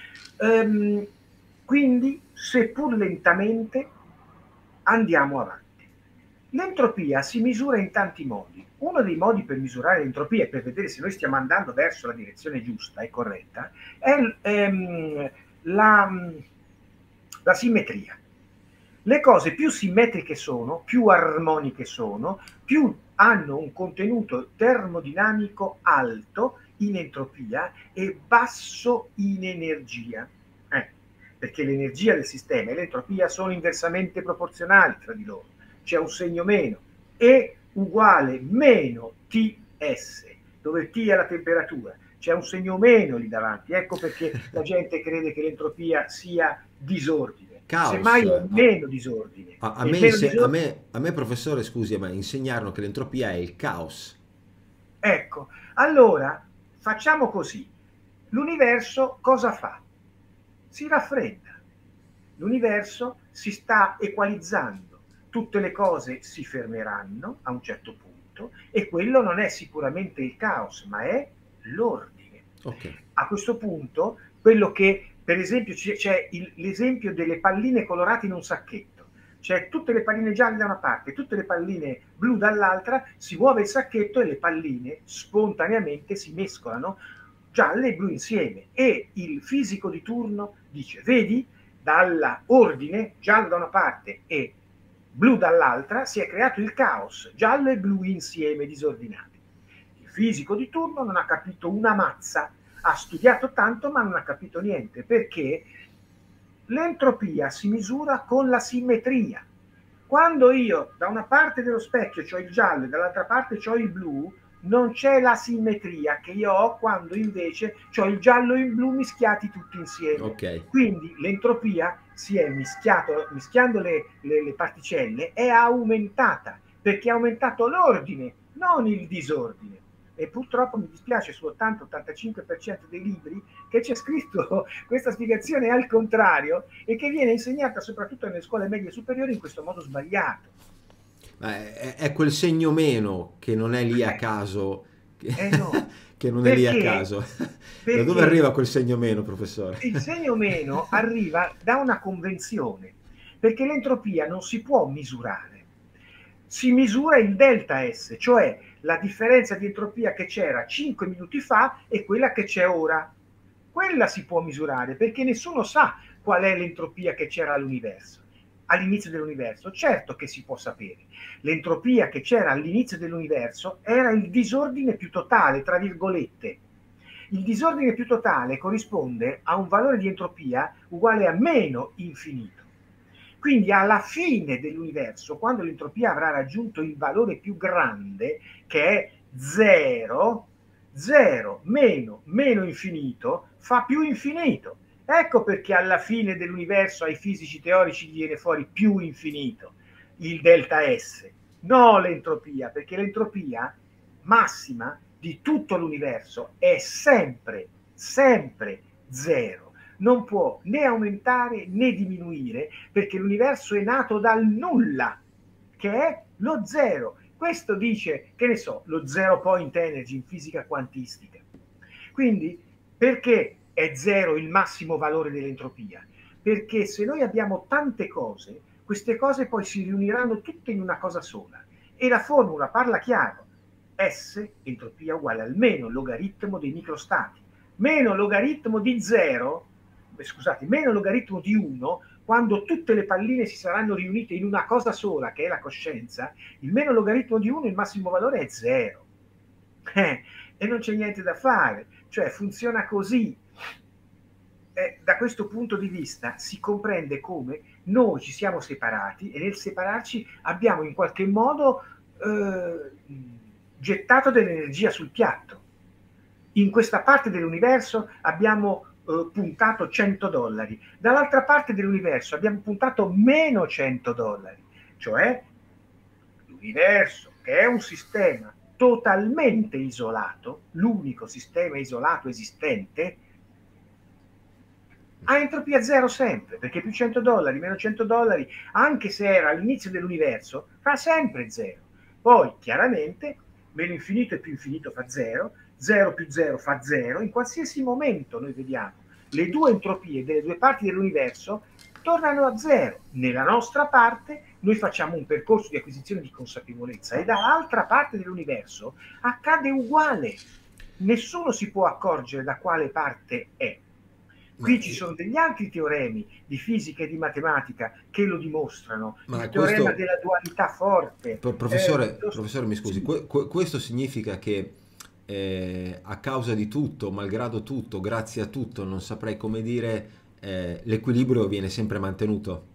Um, quindi, seppur lentamente, andiamo avanti. L'entropia si misura in tanti modi. Uno dei modi per misurare l'entropia e per vedere se noi stiamo andando verso la direzione giusta e corretta è ehm, la, la simmetria. Le cose più simmetriche sono, più armoniche sono, più hanno un contenuto termodinamico alto in entropia e basso in energia. Eh, perché l'energia del sistema e l'entropia sono inversamente proporzionali tra di loro. C'è un segno meno, E uguale meno T S, dove T è la temperatura. C'è un segno meno lì davanti. Ecco perché la gente crede che l'entropia sia disordine. Caos. Semmai è meno disordine. A, a, me, meno se, disordine. A, me, a me, professore, scusi, ma insegnarono che l'entropia è il caos. Ecco, allora facciamo così. L'universo cosa fa? Si raffredda. L'universo si sta equalizzando. Tutte le cose si fermeranno a un certo punto e quello non è sicuramente il caos, ma è l'ordine. Okay. A questo punto, quello che, per esempio, c'è l'esempio delle palline colorate in un sacchetto. C'è tutte le palline gialle da una parte, tutte le palline blu dall'altra, si muove il sacchetto e le palline spontaneamente si mescolano, gialle e blu insieme. E il fisico di turno dice, vedi, dall'ordine, giallo da una parte e blu dall'altra, si è creato il caos, giallo e blu insieme disordinati. Il fisico di turno non ha capito una mazza, ha studiato tanto ma non ha capito niente, perché l'entropia si misura con la simmetria. Quando io da una parte dello specchio ho il giallo e dall'altra parte ho il blu, non c'è la simmetria che io ho quando invece ho il giallo e il blu mischiati tutti insieme. Okay. Quindi l'entropia si è mischiato, mischiando le, le, le particelle, è aumentata, perché ha aumentato l'ordine, non il disordine. E purtroppo mi dispiace sull'ottanta ottantacinque per cento dei libri che c'è scritto questa spiegazione al contrario e che viene insegnata soprattutto nelle scuole medie superiori in questo modo sbagliato. Ma è, è quel segno meno che non è lì a caso, che, eh no. che non perché, è lì a caso. Da dove arriva quel segno meno, professore? Il segno meno arriva da una convenzione, perché l'entropia non si può misurare. Si misura il delta S, cioè la differenza di entropia che c'era cinque minuti fa e quella che c'è ora. Quella si può misurare, perché nessuno sa qual è l'entropia che c'era all'universo. All'inizio dell'universo, certo che si può sapere. L'entropia che c'era all'inizio dell'universo era il disordine più totale, tra virgolette. Il disordine più totale corrisponde a un valore di entropia uguale a meno infinito. Quindi alla fine dell'universo, quando l'entropia avrà raggiunto il valore più grande, che è zero, zero meno meno infinito fa più infinito. Ecco perché alla fine dell'universo ai fisici teorici viene fuori più infinito, il delta S, no l'entropia, perché l'entropia massima di tutto l'universo è sempre, sempre zero. Non può né aumentare né diminuire, perché l'universo è nato dal nulla, che è lo zero. Questo dice, che ne so, lo zero point energy in fisica quantistica. Quindi perché è zero il massimo valore dell'entropia? Perché se noi abbiamo tante cose, queste cose poi si riuniranno tutte in una cosa sola. E la formula parla chiaro: S, entropia uguale al meno logaritmo dei microstati, meno logaritmo di zero, scusate, meno logaritmo di uno, quando tutte le palline si saranno riunite in una cosa sola, che è la coscienza, il meno logaritmo di uno, il massimo valore è zero. Eh, e non c'è niente da fare, cioè funziona così. Eh, da questo punto di vista si comprende come noi ci siamo separati e nel separarci abbiamo in qualche modo eh, gettato dell'energia sul piatto. In questa parte dell'universo abbiamo eh, puntato cento dollari, dall'altra parte dell'universo abbiamo puntato meno cento dollari, cioè l'universo, che è un sistema totalmente isolato, l'unico sistema isolato esistente, ha entropia zero sempre, perché più cento dollari, meno cento dollari, anche se era all'inizio dell'universo, fa sempre zero. Poi, chiaramente, meno infinito e più infinito fa zero, zero più zero fa zero, in qualsiasi momento noi vediamo le due entropie delle due parti dell'universo tornano a zero. Nella nostra parte noi facciamo un percorso di acquisizione di consapevolezza e dall'altra parte dell'universo accade uguale. Nessuno si può accorgere da quale parte è. Qui ci sono degli altri teoremi di fisica e di matematica che lo dimostrano. Ma il questo, teorema della dualità forte. Professore, eh, lo... professore mi scusi, que questo significa che eh, a causa di tutto, malgrado tutto, grazie a tutto, non saprei come dire, eh, l'equilibrio viene sempre mantenuto?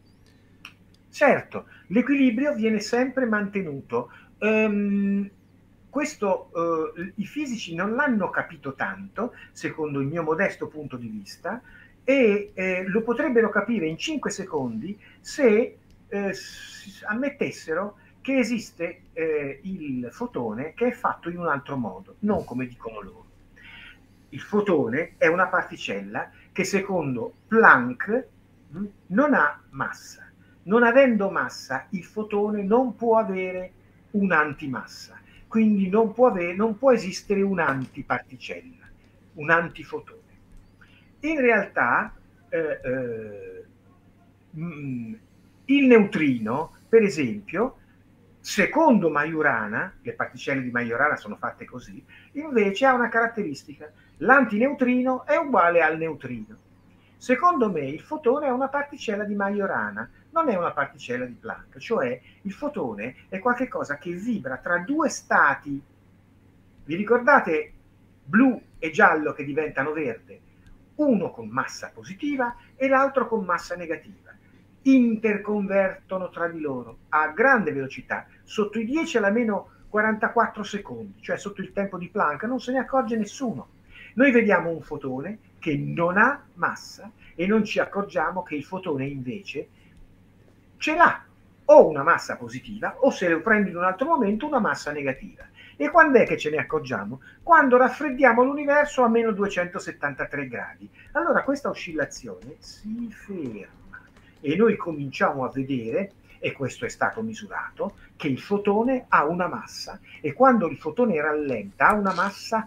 Certo, l'equilibrio viene sempre mantenuto. Um, Questo eh, i fisici non l'hanno capito tanto, secondo il mio modesto punto di vista, e eh, lo potrebbero capire in cinque secondi se eh, ammettessero che esiste eh, il fotone che è fatto in un altro modo, non come dicono loro. Il fotone è una particella che secondo Planck mh, non ha massa. Non avendo massa, il fotone non può avere un'antimassa. Quindi non può, avere, non può esistere un'antiparticella, un antifotone. In realtà eh, eh, mh, il neutrino, per esempio, secondo Majorana, le particelle di Majorana sono fatte così, invece ha una caratteristica: l'antineutrino è uguale al neutrino. Secondo me il fotone è una particella di Majorana, non è una particella di Planck, cioè il fotone è qualcosa che vibra tra due stati. Vi ricordate blu e giallo che diventano verde? Uno con massa positiva e l'altro con massa negativa. Interconvertono tra di loro a grande velocità, sotto i dieci alla meno quarantaquattro secondi, cioè sotto il tempo di Planck, non se ne accorge nessuno. Noi vediamo un fotone che non ha massa e non ci accorgiamo che il fotone invece ce l'ha o una massa positiva o, se lo prendi in un altro momento, una massa negativa. E quando è che ce ne accorgiamo? Quando raffreddiamo l'universo a meno duecentosettantatré gradi. Allora questa oscillazione si ferma e noi cominciamo a vedere, e questo è stato misurato, che il fotone ha una massa e quando il fotone rallenta ha una massa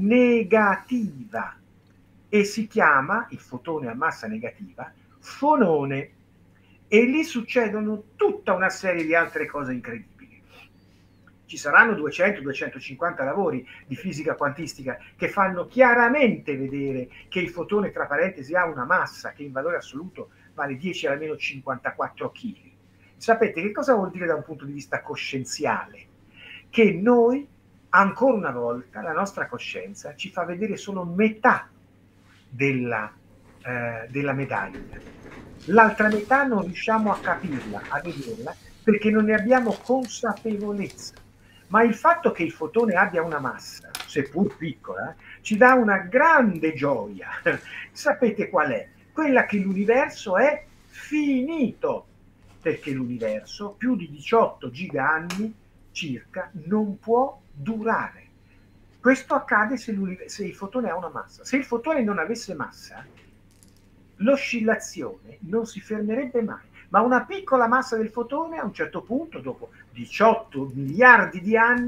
negativa e si chiama, il fotone a massa negativa, fonone. E lì succedono tutta una serie di altre cose incredibili. Ci saranno duecento duecentocinquanta lavori di fisica quantistica che fanno chiaramente vedere che il fotone, tra parentesi, ha una massa che in valore assoluto vale dieci alla meno cinquantaquattro chili. Sapete che cosa vuol dire da un punto di vista coscienziale? Che noi, ancora una volta, la nostra coscienza ci fa vedere solo metà della, eh, della medaglia. L'altra metà non riusciamo a capirla, a vederla, perché non ne abbiamo consapevolezza. Ma il fatto che il fotone abbia una massa, seppur piccola, ci dà una grande gioia. Sapete qual è? Quella che l'universo è finito, perché l'universo, più di diciotto giga anni circa, non può durare. Questo accade se, se il fotone ha una massa. Se il fotone non avesse massa, l'oscillazione non si fermerebbe mai, ma una piccola massa del fotone a un certo punto, dopo diciotto miliardi di anni,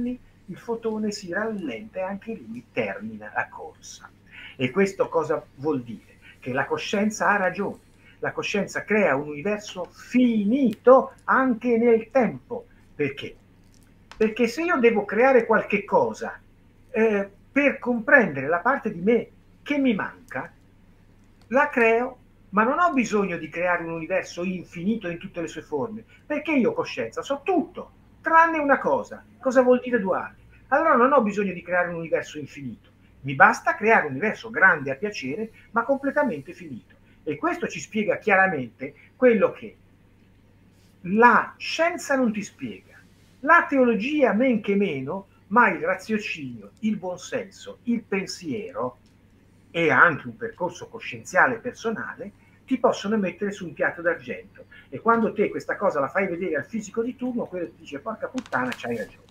il fotone si rallenta e anche lui termina la corsa. E questo cosa vuol dire? Che la coscienza ha ragione. La coscienza crea un universo finito anche nel tempo. Perché? Perché se io devo creare qualche cosa eh, per comprendere la parte di me che mi manca, la creo, ma non ho bisogno di creare un universo infinito in tutte le sue forme, perché io coscienza so tutto, tranne una cosa. Cosa vuol dire duale? Allora non ho bisogno di creare un universo infinito, mi basta creare un universo grande a piacere, ma completamente finito. E questo ci spiega chiaramente quello che la scienza non ti spiega, la teologia men che meno, ma il raziocinio, il buonsenso, il pensiero e anche un percorso coscienziale personale ti possono mettere su un piatto d'argento. E quando te questa cosa la fai vedere al fisico di turno, quello ti dice porca puttana, c'hai ragione.